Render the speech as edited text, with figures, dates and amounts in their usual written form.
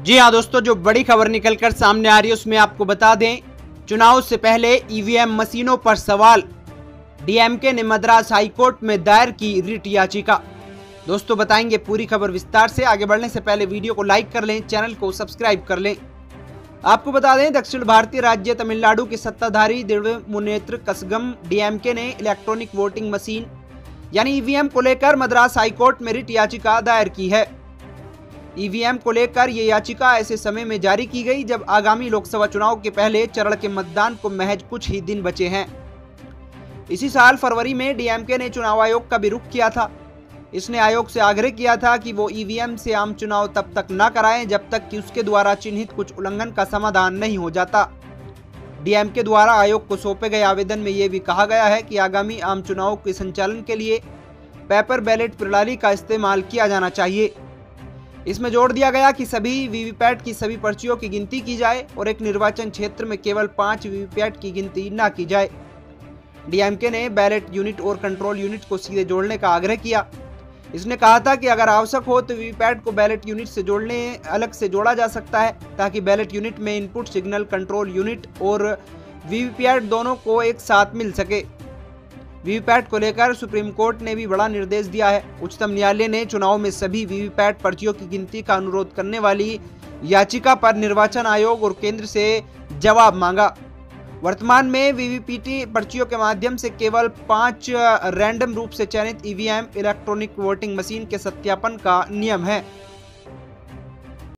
जी हाँ दोस्तों, जो बड़ी खबर निकलकर सामने आ रही है उसमें आपको बता दें, चुनाव से पहले ईवीएम मशीनों पर सवाल, डीएमके ने मद्रास हाईकोर्ट में दायर की रिट याचिका। दोस्तों बताएंगे पूरी खबर विस्तार से। आगे बढ़ने से पहले वीडियो को लाइक कर लें, चैनल को सब्सक्राइब कर लें। आपको बता दें, दक्षिण भारतीय राज्य तमिलनाडु के सत्ताधारी दिव्यमुनेत्र कसगम डीएमके ने इलेक्ट्रॉनिक वोटिंग मशीन यानी ईवीएम को लेकर मद्रास हाईकोर्ट में रिट याचिका दायर की है। ईवीएम को लेकर ये याचिका ऐसे समय में जारी की गई जब आगामी लोकसभा चुनाव के पहले चरण के मतदान को महज कुछ ही दिन बचे हैं। इसी साल फरवरी में डीएमके ने चुनाव आयोग का भी रुख किया था। इसने आयोग से आग्रह किया था कि वो ईवीएम से आम चुनाव तब तक न कराएं जब तक कि उसके द्वारा चिन्हित कुछ उल्लंघन का समाधान नहीं हो जाता। डीएमके द्वारा आयोग को सौंपे गए आवेदन में ये भी कहा गया है कि आगामी आम चुनाव के संचालन के लिए पेपर बैलेट प्रणाली का इस्तेमाल किया जाना चाहिए। इसमें जोड़ दिया गया कि सभी वीवीपैट की सभी पर्चियों की गिनती की जाए और एक निर्वाचन क्षेत्र में केवल 5 वीवीपैट की गिनती न की जाए। डीएमके ने बैलेट यूनिट और कंट्रोल यूनिट को सीधे जोड़ने का आग्रह किया। इसने कहा था कि अगर आवश्यक हो तो वीवीपैट को बैलेट यूनिट से जोड़ने अलग से जोड़ा जा सकता है, ताकि बैलेट यूनिट में इनपुट सिग्नल कंट्रोल यूनिट और वीवीपैट दोनों को एक साथ मिल सके। वीवीपैट को लेकर सुप्रीम कोर्ट ने भी बड़ा निर्देश दिया है। उच्चतम न्यायालय ने चुनाव में सभी वीवीपैट पर्चियों की गिनती का अनुरोध करने वाली याचिका पर निर्वाचन आयोग और केंद्र से जवाब मांगा। वर्तमान में वीवीपीटी पर्चियों के माध्यम से केवल 5 रैंडम रूप से चयनित ईवीएम इलेक्ट्रॉनिक वोटिंग मशीन के सत्यापन का नियम है।